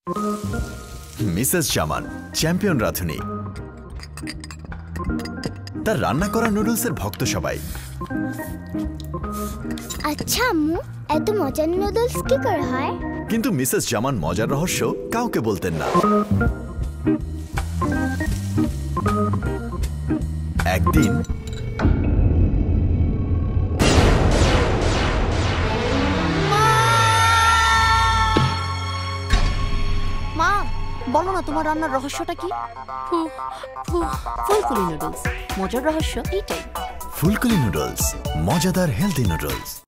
Mrs জামান champion রাঁধুনি, তার রান্না করা নুডলসের ভক্ত সবাই। আচ্ছা আম্মু, এত মজার নুডলস কি করে হয়? কিন্তু মিসেস জামান মজার রহস্য কাউকে বলতেন না। একদিন মা, বলো না তোমার রান্নার রহস্যটা কি? ফুলকলি নুডলস, মজার রহস্য এইটাই। ফুলকলি নুডলস, মজাদার হেলদি নুডলস।